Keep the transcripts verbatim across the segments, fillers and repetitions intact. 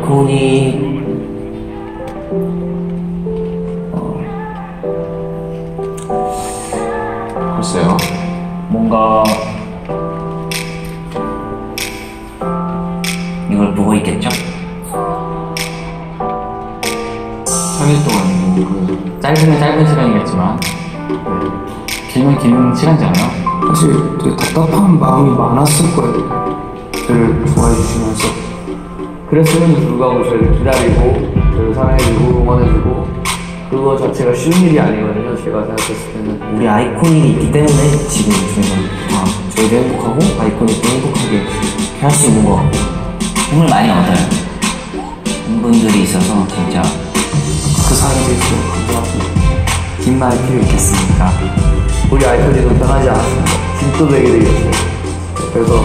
아이콘이 어... 글쎄요. 뭔가 이걸 보고 있겠죠? 삼 일 동안 그 짧으면 짧은 시간이겠지만 네. 길면 긴 시간이잖아요. 사실 되게 답답한 마음이 많았을 거예요. 저를 좋아해 주시면서. 그랬음에도 불구하고 저를 기다리고 저를 사랑해주고 응원해주고 그거 자체가 쉬운 일이 아니거든요. 제가 생각했을 때는 우리 아이콘이 있기 때문에 지금 저희가 다 저희도 행복하고 아이콘이 또 행복하게 할 수 있는 것 같고 힘을 많이 얻어요. 분들이 있어서 진짜 그 사연에 대해서 감사합니다. 긴 말 필요 있겠습니까? 우리 아이콘이도 변하지 않았습니다. 진또되게 되겠어요. 그래서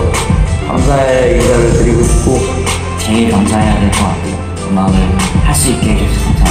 감사의 인사를 드리고 싶고 제일 감사해야 될 것 같아요. 음악을 할 수 있게 해주셔서 감사합니다.